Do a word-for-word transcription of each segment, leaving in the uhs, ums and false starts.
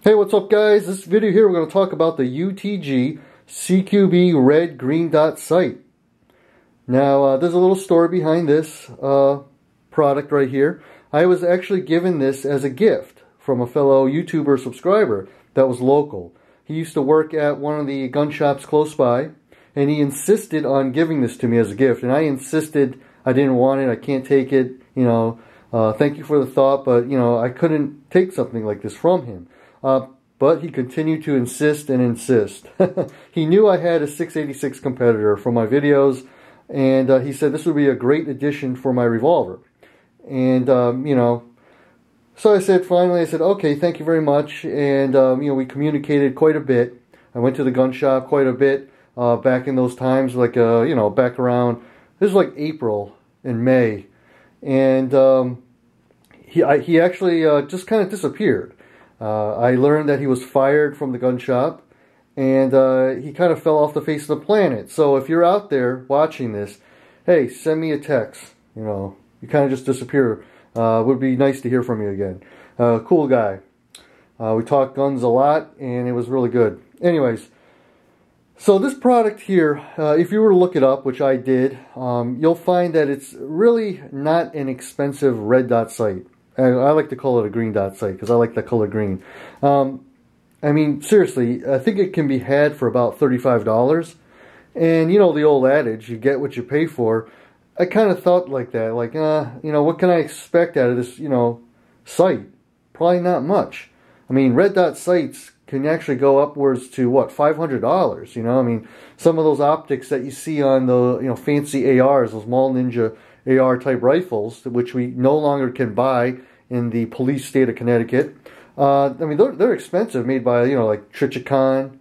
Hey, what's up guys? This video here we're going to talk about the U T G C Q B red green dot sight. Now uh, there's a little story behind this uh, product right here. I was actually given this as a gift from a fellow YouTuber subscriber that was local. He used to work at one of the gun shops close by, and he insisted on giving this to me as a gift, and I insisted I didn't want it, I can't take it, you know, uh, thank you for the thought, but you know, I couldn't take something like this from him. Uh, but he continued to insist and insist. He knew I had a six eighty-six competitor from my videos, and uh, he said this would be a great addition for my revolver. And, um, you know, so I said, finally, I said, okay, thank you very much. And, um, you know, we communicated quite a bit. I went to the gun shop quite a bit uh, back in those times, like, uh, you know, back around, this was like April and May. And um, he, I, he actually uh, just kind of disappeared. Uh, I learned that he was fired from the gun shop, and uh, he kind of fell off the face of the planet. So if you're out there watching this, hey, send me a text. You know, you kind of just disappear. Uh, would be nice to hear from you again. Uh, cool guy. Uh, we talked guns a lot, and it was really good. Anyways, so this product here, uh, if you were to look it up, which I did, um, you'll find that it's really not an expensive red dot sight. I like to call it a green dot sight because I like the color green. Um, I mean, seriously, I think it can be had for about thirty-five dollars. And you know the old adage, you get what you pay for. I kind of thought like that, like, uh, you know, what can I expect out of this, you know, sight? Probably not much. I mean, red dot sights can actually go upwards to, what, five hundred dollars, you know? I mean, some of those optics that you see on the, you know, fancy A Rs, those Mall Ninja A R type rifles, which we no longer can buy in the police state of Connecticut. Uh, I mean, they're, they're expensive, made by, you know, like Trichicon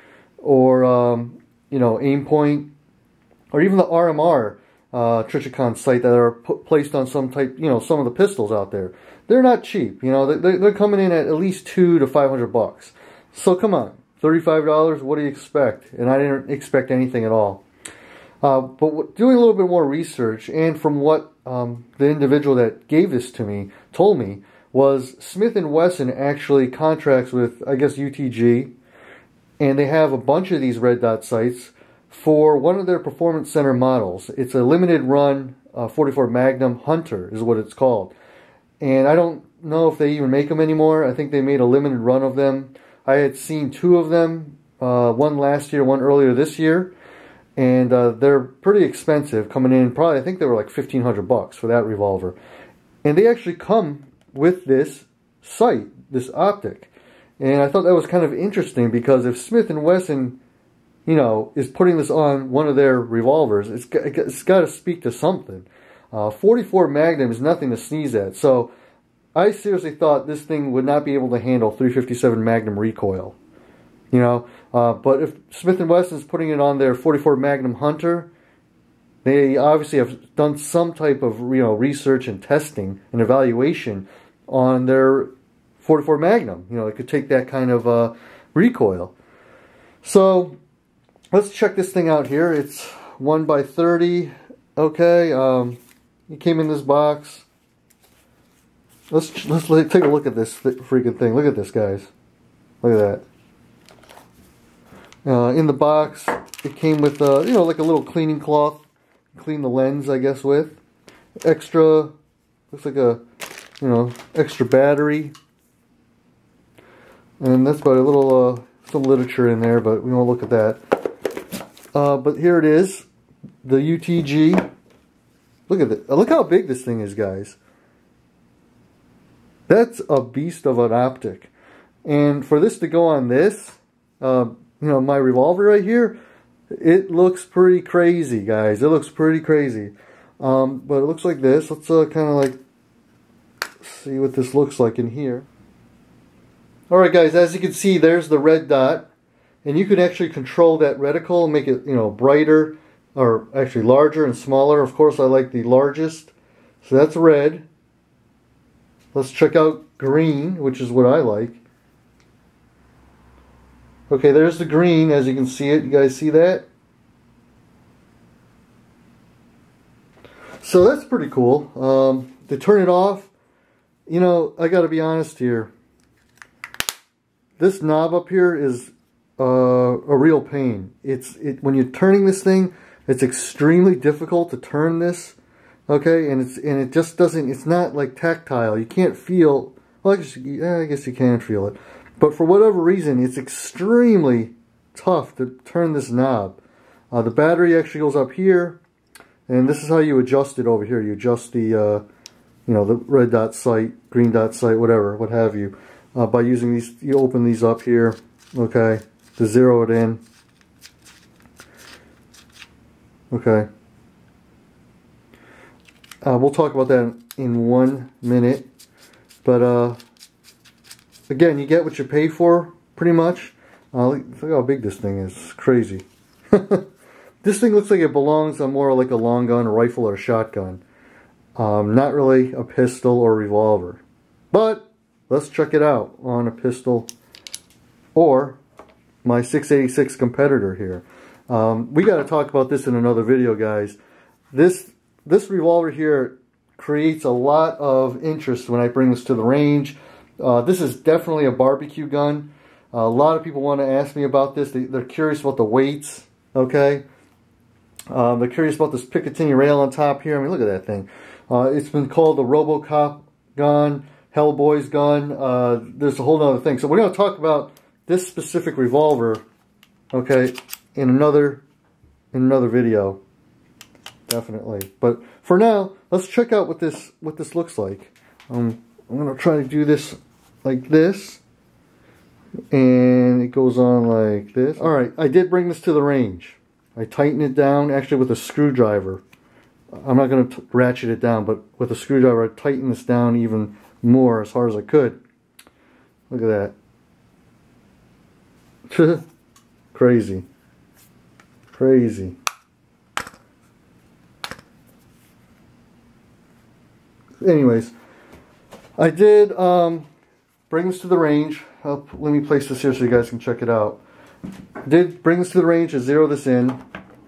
or, um, you know, Aimpoint, or even the R M R uh, Trichicon sight that are put, placed on some type, you know, some of the pistols out there. They're not cheap, you know, they're, they're coming in at at least two to five hundred bucks. So come on, thirty-five dollars, what do you expect? And I didn't expect anything at all. Uh, but doing a little bit more research, and from what um, the individual that gave this to me told me, was Smith and Wesson actually contracts with, I guess, U T G, and they have a bunch of these red dot sights for one of their performance center models. It's a limited run uh, forty-four Magnum Hunter is what it's called. And I don't know if they even make them anymore. I think they made a limited run of them. I had seen two of them, uh, one last year, one earlier this year. And uh, they're pretty expensive, coming in probably, I think they were like fifteen hundred bucks for that revolver. And they actually come with this sight, this optic. And I thought that was kind of interesting, because if Smith and Wesson, you know, is putting this on one of their revolvers, it's, it's got to speak to something. Uh, forty-four Magnum is nothing to sneeze at. So I seriously thought this thing would not be able to handle three fifty-seven Magnum recoil. You know, uh, but if Smith and Wesson is putting it on their forty-four Magnum Hunter, they obviously have done some type of, you know, research and testing and evaluation on their forty-four Magnum. You know, it could take that kind of uh, recoil. So let's check this thing out here. It's one by thirty. Okay, um, it came in this box. Let's let's take a look at this th freaking thing. Look at this, guys. Look at that. Uh, in the box, it came with, uh, you know, like a little cleaning cloth. Clean the lens, I guess, with. Extra, looks like a, you know, extra battery. And that's about a little, uh, some literature in there, but we won't look at that. Uh, but here it is, the U T G. Look at it. Look how big this thing is, guys. That's a beast of an optic. And for this to go on this, uh, you know, my revolver right here, it looks pretty crazy, guys. It looks pretty crazy. Um, but it looks like this. Let's uh, kind of like see what this looks like in here. Alright, guys, as you can see, there's the red dot. And you can actually control that reticle and make it, you know, brighter, or actually larger and smaller. Of course, I like the largest. So that's red. Let's check out green, which is what I like. Okay, there's the green, as you can see it. You guys see that? So that's pretty cool. Um, to turn it off, you know, I gotta be honest here. this knob up here is uh, a real pain. It's it when you're turning this thing, it's extremely difficult to turn this. Okay, and it's and it just doesn't. It's not like tactile. You can't feel. Well, I guess, yeah, I guess you can feel it, but for whatever reason, it's extremely tough to turn this knob. Uh, the battery actually goes up here, and this is how you adjust it over here. You adjust the, uh, you know, the red dot sight, green dot sight, whatever, what have you, uh, by using these. You open these up here, okay, to zero it in. Okay. Uh, we'll talk about that in one minute, but uh, again, you get what you pay for, pretty much. Uh, look, look how big this thing is. It's crazy. This thing looks like it belongs on more like a long gun, a rifle, or a shotgun. Um, not really a pistol or revolver. But let's check it out on a pistol or my six eighty-six competitor here. Um, we got to talk about this in another video, guys. This this revolver here creates a lot of interest when I bring this to the range. Uh, this is definitely a barbecue gun. Uh, a lot of people want to ask me about this. They, they're curious about the weights. Okay. Um, they're curious about this Picatinny rail on top here. I mean, look at that thing. Uh, it's been called the RoboCop gun, Hellboy's gun. Uh, there's a whole other thing. So we're going to talk about this specific revolver, okay, in another in another video, definitely. But for now, let's check out what this what this looks like. Um, I'm going to try to do this like this, and it goes on like this. All right, I did bring this to the range. I tighten it down, actually with a screwdriver. I'm not going to ratchet it down, but with a screwdriver I tighten this down even more as hard as I could. Look at that. Crazy. Crazy. Anyways, I did um, bring this to the range. I'll, let me place this here so you guys can check it out. I did bring this to the range and zero this in,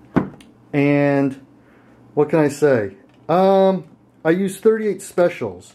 and what can I say? Um, I used thirty-eight specials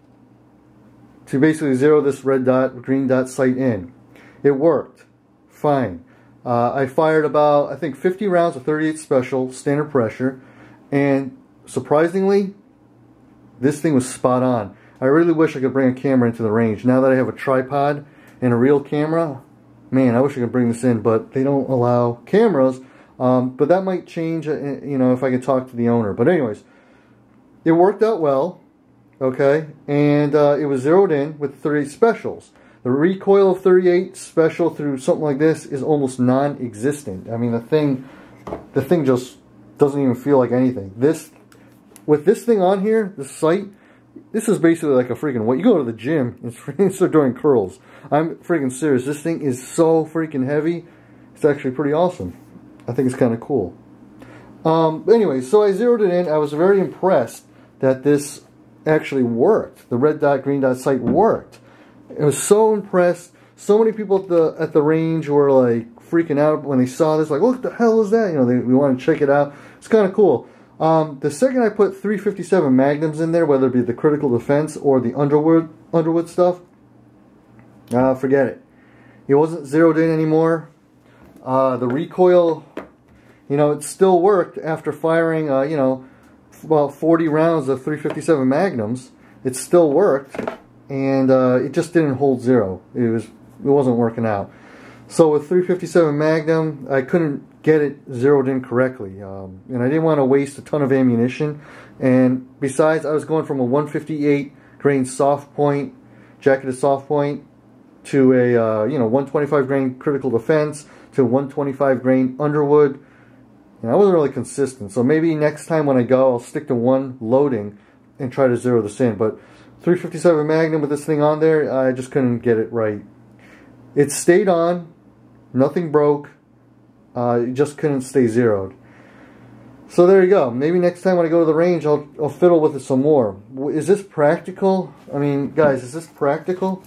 to basically zero this red dot, green dot sight in. It worked fine. Uh, I fired about, I think, fifty rounds of thirty-eight special standard pressure, and surprisingly, this thing was spot on. I really wish I could bring a camera into the range. Now that I have a tripod and a real camera, man, I wish I could bring this in, but they don't allow cameras. Um, but that might change, uh, you know, if I could talk to the owner. But anyways, it worked out well, okay? And uh, it was zeroed in with thirty-eight specials. The recoil of thirty-eight special through something like this is almost non-existent. I mean, the thing, the thing just doesn't even feel like anything. This, with this thing on here, the sight, this is basically like a freaking what you go to the gym and start doing curls. I'm freaking serious. This thing is so freaking heavy. It's actually pretty awesome. I think it's kind of cool. Um, anyway, so I zeroed it in. I was very impressed that this actually worked. The red dot, green dot sight worked. I was so impressed. So many people at the at the range were like freaking out when they saw this. Like, what the hell is that? You know, they we want to check it out. It's kind of cool. Um, the second I put three fifty-seven Magnums in there, whether it be the critical defense or the Underwood Underwood stuff, uh, forget it. It wasn't zeroed in anymore. Uh, the recoil, you know, it still worked after firing, uh, you know, about forty rounds of three fifty-seven Magnums. It still worked, and uh, it just didn't hold zero. It was, it wasn't working out. So with three fifty-seven Magnum, I couldn't get it zeroed in correctly, um, and I didn't want to waste a ton of ammunition. And besides, I was going from a one fifty-eight grain soft point, jacketed soft point, to a uh, you know one twenty-five grain critical defense, to one twenty-five grain Underwood. And I wasn't really consistent, so maybe next time when I go, I'll stick to one loading and try to zero this in. But three fifty-seven Magnum with this thing on there, I just couldn't get it right. It stayed on, nothing broke, uh, it just couldn't stay zeroed. So there you go. Maybe next time when I go to the range, I'll, I'll fiddle with it some more. Is this practical? I mean, guys, is this practical?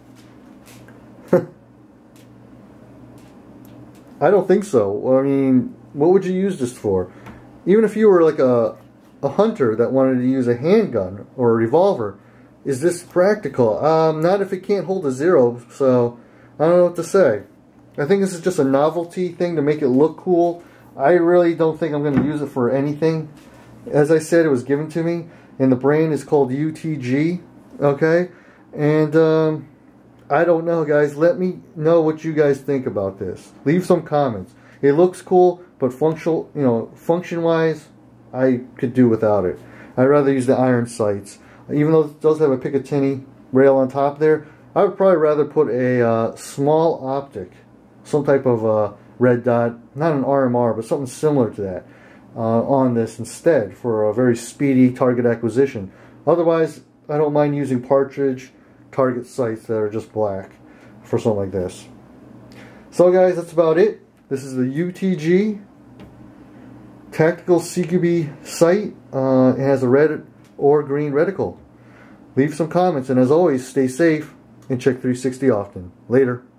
I don't think so. I mean, what would you use this for? Even if you were like a, a hunter that wanted to use a handgun or a revolver, is this practical? Um, not if it can't hold a zero. So, I don't know what to say. I think this is just a novelty thing to make it look cool. I really don't think I'm going to use it for anything. As I said, it was given to me, and the brand is called U T G, okay? And um, I don't know, guys. Let me know what you guys think about this. Leave some comments. It looks cool, but functional, you know, function-wise, I could do without it. I'd rather use the iron sights. Even though it does have a Picatinny rail on top there, I would probably rather put a uh, small optic, some type of uh, red dot, not an R M R, but something similar to that, uh, on this instead for a very speedy target acquisition. Otherwise, I don't mind using partridge target sights that are just black for something like this. So guys, that's about it. This is the U T G Tactical C Q B sight. Uh, it has a red or green reticle. Leave some comments, and as always, stay safe and check three sixty often. Later.